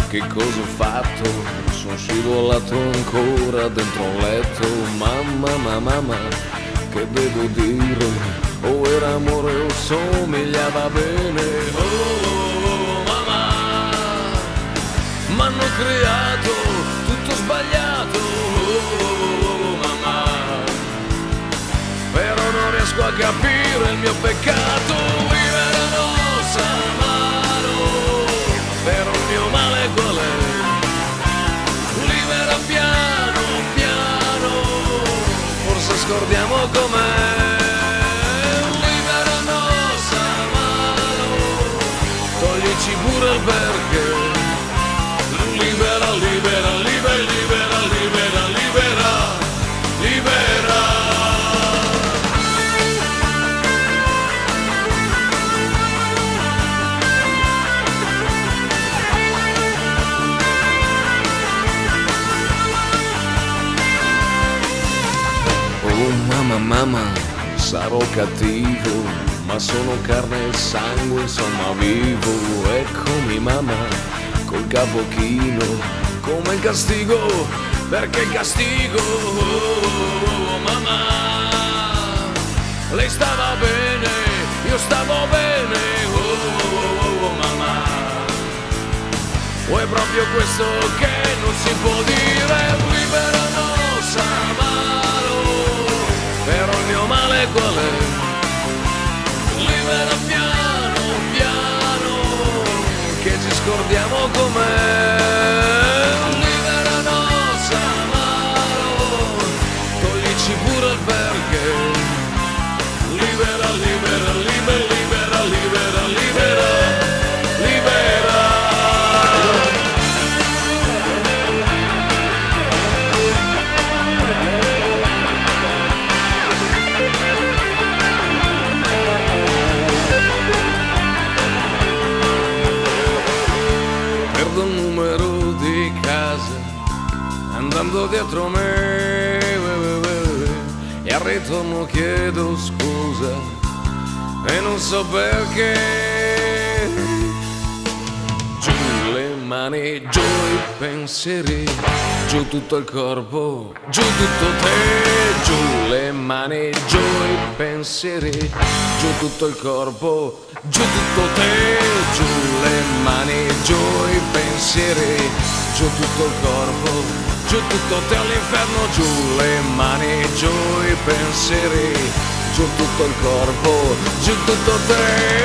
che cosa ho fatto? Sono scivolato ancora dentro un letto. Mamma, che devo dire? O era amore o somigliava bene. Oh, mamma, m'hanno creato tutto sbagliato. Oh, mamma, però non riesco a capire il mio peccato. Vivere non sa mano, però il mio male qual è? Libera piano piano, forse scordiamo com'è. Libera nostra mano, toglici pure il perché. Libera, libera, libera, libera, libera, libera, libera. Oh mamma, sarò cattivo, ma sono carne e sangue, insomma vivo. Eccomi mamma, col capo chino, come il castigo, perché castigo? Oh mamma, lei stava bene, io stavo bene. Oh mamma, o è proprio questo che non si può dire? Libera nostra mano, però il mio male qual è? Libera piano piano, che ci scordiamo com'è. Libera nostra mano, toglici pure il perché. Libera, libera, libera, libera, libera, libera, libera. Perdo il numero di casa andando dietro me, e al ritorno chiedo scusa e non so perché. Giù le mani, giù i pensieri, giù tutto il corpo, giù tutto te. Giù le mani, giù i pensieri, giù tutto il corpo, giù tutto te. Giù le mani, giù i pensieri, giù tutto il corpo, giù tutto te all'inferno. Giù le mani, giù i pensieri, giù tutto il corpo, giù tutto te.